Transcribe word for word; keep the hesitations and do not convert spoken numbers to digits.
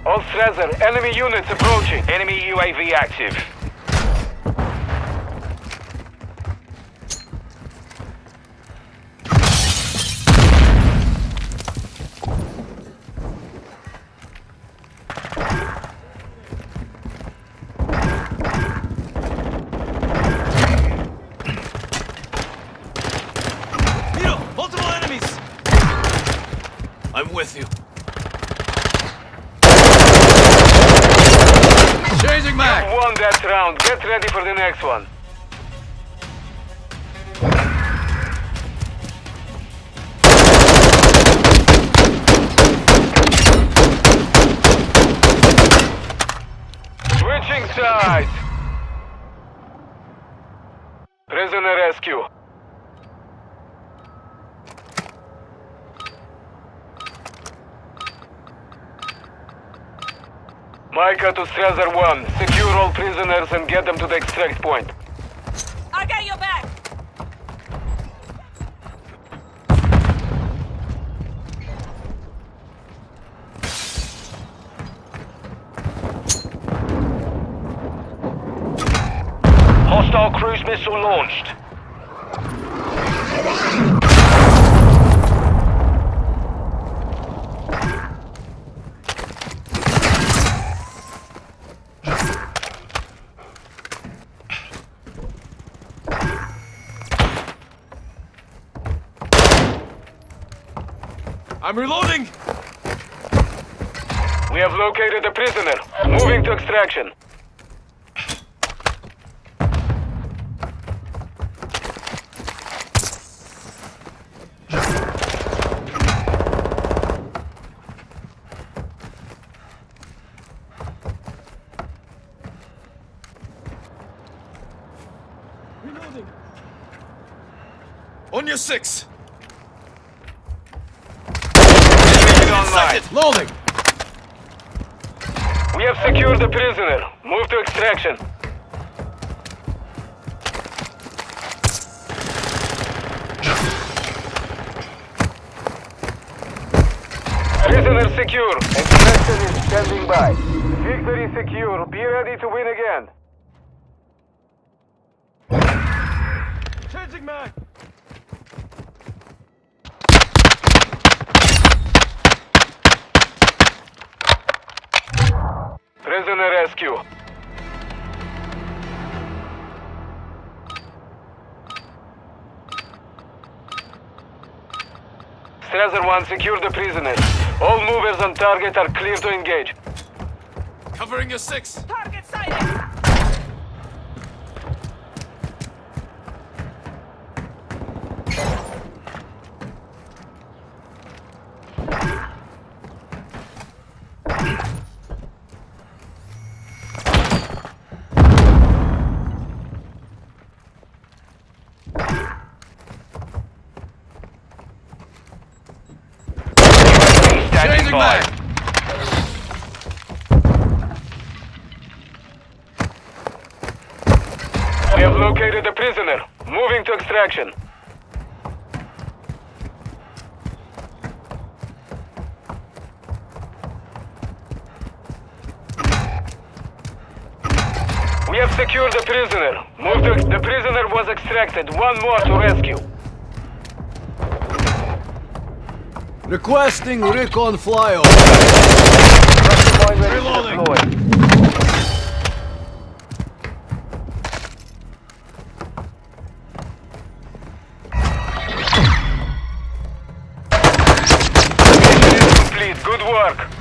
All Strasser, enemy units approaching. Enemy U A V active. Multiple enemies! I'm with you. Changing mag! You won that round. Get ready for the next one. Switching sides. Prisoner rescue. Micah to Strasser one. Secure all prisoners and get them to the extract point. I got your back! Hostile cruise missile launched. I'm reloading! We have located a prisoner. Moving to extraction. Reloading! On your six! Online. Loading! We have secured the prisoner. Move to extraction. Prisoner secure. Extraction is standing by. Victory secure. Be ready to win again. Changing mag! Prisoner rescue. Strasser one, secure the prisoners. All movers on target are clear to engage. Covering your six! Target sighted! Changing mag! We have located the prisoner. Moving to extraction. We have secured the prisoner. Move to... The prisoner was extracted. One more to rescue. Requesting recon flyover. Reloading! Complete. Good work.